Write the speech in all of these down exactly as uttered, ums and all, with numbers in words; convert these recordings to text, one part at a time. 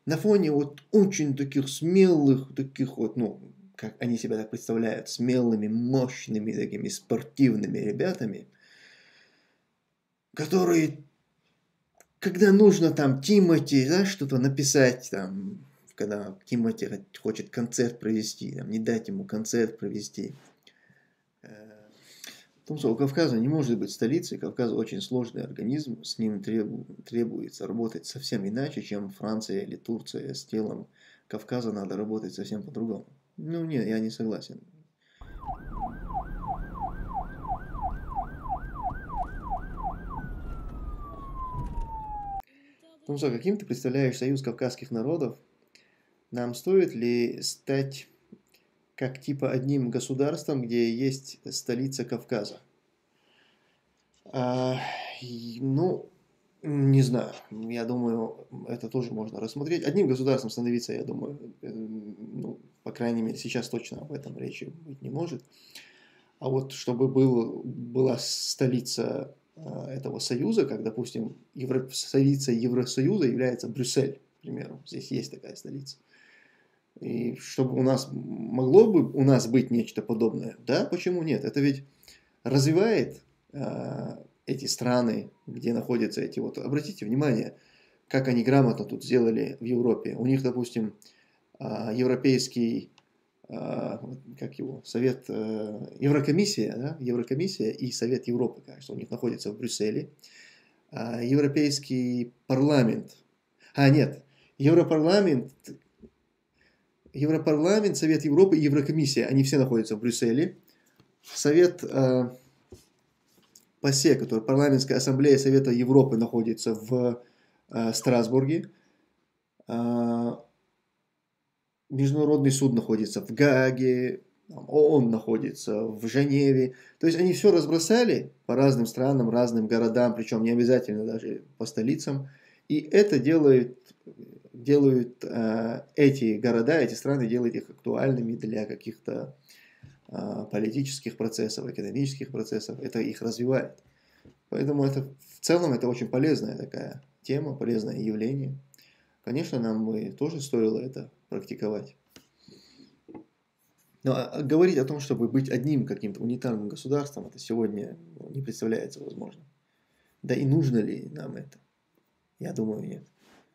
на фоне вот очень таких смелых, таких вот, ну, как они себя так представляют, смелыми, мощными, такими спортивными ребятами, которые, когда нужно там Тимати, да, что-то написать, там, когда Тимати хочет концерт провести, там, не дать ему концерт провести. В том, что у Кавказа не может быть столицей, Кавказ очень сложный организм, с ним требу, требуется работать совсем иначе, чем Франция или Турция. С телом Кавказа надо работать совсем по-другому. Ну нет, я не согласен. Потому что каким ты представляешь союз кавказских народов, нам стоит ли стать как типа одним государством, где есть столица Кавказа? А, и, ну, не знаю, я думаю, это тоже можно рассмотреть. Одним государством становиться, я думаю, э, ну, по крайней мере, сейчас точно об этом речи быть не может. А вот чтобы был, была столица а, этого союза, как, допустим, Евро, столицей Евросоюза является Брюссель, к примеру, здесь есть такая столица. И чтобы у нас могло бы у нас быть нечто подобное, да, почему нет? Это ведь развивает а, эти страны, где находятся эти вот. Обратите внимание, как они грамотно тут сделали в Европе. У них, допустим, а, европейский, а, как его, Совет, а, Еврокомиссия, да, Еврокомиссия и Совет Европы, кажется, у них находится в Брюсселе. А, Европейский парламент, а нет, Европарламент, Европарламент, Совет Европы и Еврокомиссия, они все находятся в Брюсселе. Совет а, ПАСЕ, который парламентская ассамблея Совета Европы, находится в э, Страсбурге. Э, Международный суд находится в Гааге, ООН находится в Женеве. То есть они все разбросали по разным странам, разным городам, причем не обязательно даже по столицам. И это делает, делают э, эти города, эти страны делают их актуальными для каких-то э, политических процессов, экономических процессов. Это их развивает. Поэтому это в целом это очень полезная такая тема, полезное явление. Конечно, нам бы тоже стоило это практиковать. Но говорить о том, чтобы быть одним каким-то унитарным государством, это сегодня не представляется возможным. Да и нужно ли нам это? Я думаю, нет.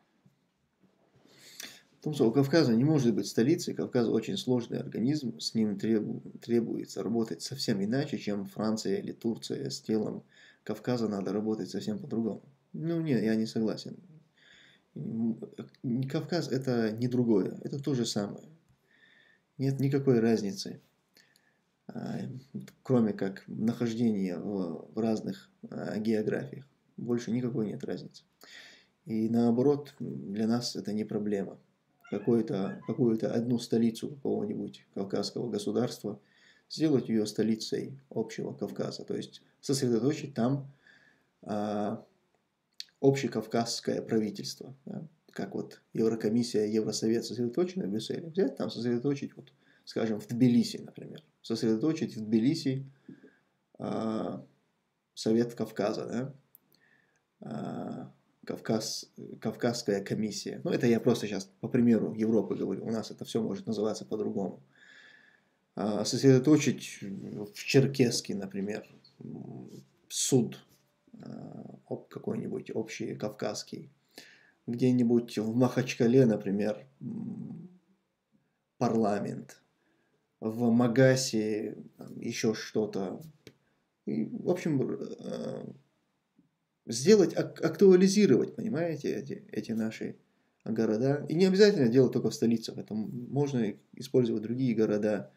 В том, что у Кавказа не может быть столицей, Кавказ очень сложный организм, с ним требу, требуется работать совсем иначе, чем Франция или Турция. С телом Кавказа надо работать совсем по-другому. Ну нет, я не согласен. Кавказ это не другое, это то же самое. Нет никакой разницы, кроме как нахождения в, в разных географиях. Больше никакой нет разницы. И наоборот, для нас это не проблема. Какую-то какую-то одну столицу какого-нибудь кавказского государства, сделать ее столицей общего Кавказа. То есть сосредоточить там а, общекавказское правительство. Да? Как вот Еврокомиссия, Евросовет сосредоточены в Брюсселе. Взять там, сосредоточить, вот, скажем, в Тбилиси, например. Сосредоточить в Тбилиси а, Совет Кавказа, да? а, Кавказ, Кавказская комиссия. Ну, это я просто сейчас по примеру Европы говорю. У нас это все может называться по-другому. А, сосредоточить в Черкесске, например, суд а, какой-нибудь общий кавказский. Где-нибудь в Махачкале, например, парламент. В Магасе еще что-то. И, в общем, сделать, актуализировать, понимаете, эти, эти наши города. И не обязательно делать только в столицах. Это можно использовать другие города.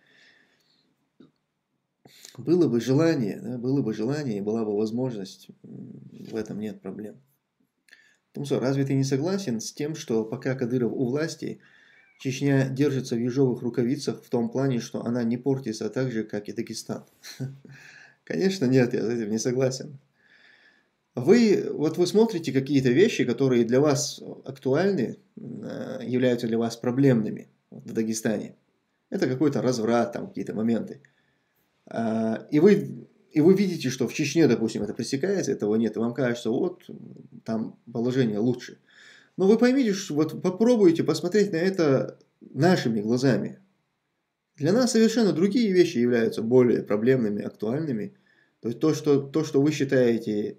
Было бы желание, да, было бы желание, и была бы возможность, в этом нет проблем. Потому что разве ты не согласен с тем, что пока Кадыров у власти, Чечня держится в ежовых рукавицах в том плане, что она не портится так же, как и Дагестан? Конечно, нет, я с этим не согласен. Вы, вот вы смотрите какие-то вещи, которые для вас актуальны, являются для вас проблемными в Дагестане. Это какой-то разврат, там какие-то моменты. И вы, и вы видите, что в Чечне, допустим, это пресекается, этого нет, и вам кажется, вот там положение лучше. Но вы поймите, что вот попробуйте посмотреть на это нашими глазами. Для нас совершенно другие вещи являются более проблемными, актуальными. То есть то, что, то, что вы считаете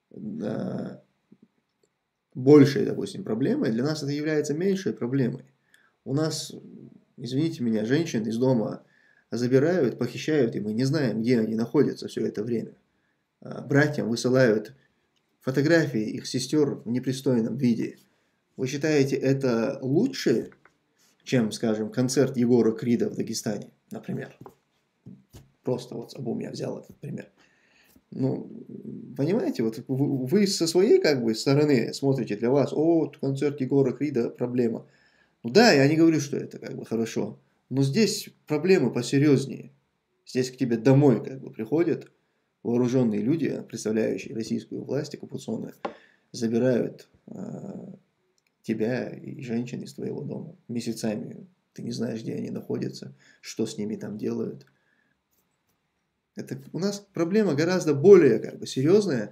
а, большей, допустим, проблемой, для нас это является меньшей проблемой. У нас, извините меня, женщин из дома забирают, похищают, и мы не знаем, где они находятся все это время. А, братьям высылают фотографии их сестер в непристойном виде. Вы считаете это лучше, чем, скажем, концерт Егора Крида в Дагестане, например? Просто вот обум я взял этот пример. Ну, понимаете, вот вы со своей как бы стороны смотрите, для вас, о, концерт Егора Крида, проблема. Ну да, я не говорю, что это как бы хорошо, но здесь проблемы посерьезнее. Здесь к тебе домой как бы приходят вооруженные люди, представляющие российскую власть оккупационную, забирают э, тебя и женщин из твоего дома месяцами. Ты не знаешь, где они находятся, что с ними там делают. Это у нас проблема гораздо более как бы серьезная.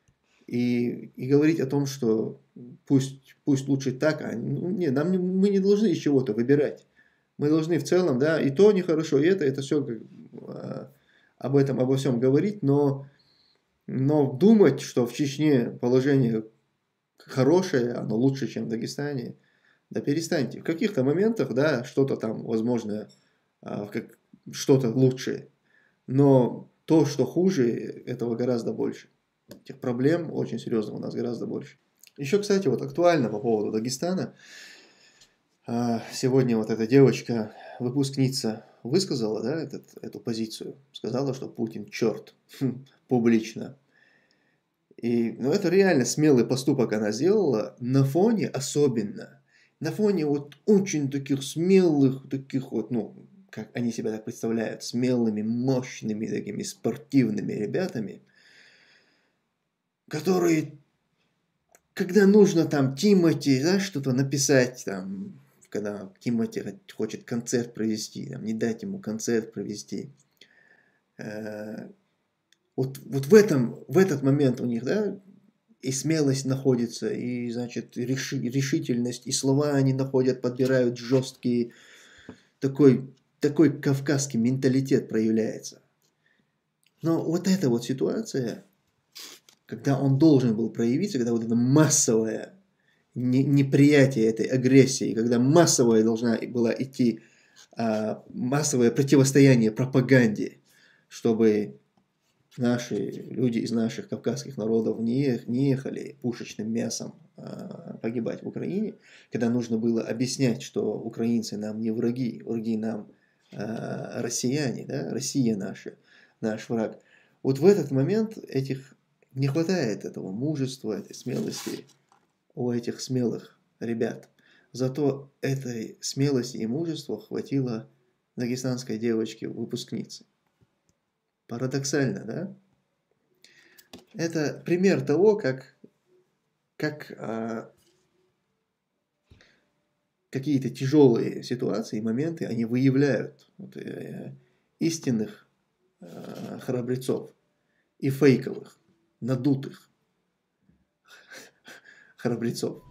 И, и говорить о том, что пусть, пусть лучше так, а ну, не, нам не, мы не должны из чего-то выбирать. Мы должны в целом, да, и то нехорошо, и это, это все как, а, об этом, обо всем говорить, но, но думать, что в Чечне положение хорошее, оно лучше, чем в Дагестане, да перестаньте. В каких-то моментах, да, что-то там, возможно, а, как, что-то лучше, но то, что хуже, этого гораздо больше. Этих проблем очень серьезно у нас гораздо больше. Еще, кстати, вот актуально по поводу Дагестана. Сегодня вот эта девочка, выпускница, высказала, да, этот, эту позицию. Сказала, что Путин черт, публично. И, ну, это реально смелый поступок она сделала на фоне особенно. На фоне вот очень таких смелых, таких вот, ну, как они себя так представляют, смелыми, мощными, такими спортивными ребятами, которые, когда нужно там Тимати, да, что-то написать, там, когда Тимати хочет концерт провести, там, не дать ему концерт провести, э, вот, вот в, этом, в этот момент у них, да, и смелость находится, и, значит, реши, решительность, и слова они находят, подбирают жесткие, такой, такой кавказский менталитет проявляется. Но вот эта вот ситуация, когда он должен был проявиться, когда вот это массовое неприятие этой агрессии, когда массовая должна была идти а, массовое противостояние пропаганде, чтобы наши люди из наших кавказских народов не, не ехали пушечным мясом а, погибать в Украине, когда нужно было объяснять, что украинцы нам не враги, враги нам а, россияне, да, Россия наша, наш враг. Вот в этот момент этих не хватает этого мужества, этой смелости у этих смелых ребят. Зато этой смелости и мужества хватило дагестанской девочке-выпускнице. Парадоксально, да? Это пример того, как, как а, какие-то тяжелые ситуации, моменты, они выявляют вот, э, истинных э, храбрецов и фейковых, надутых храбрецов.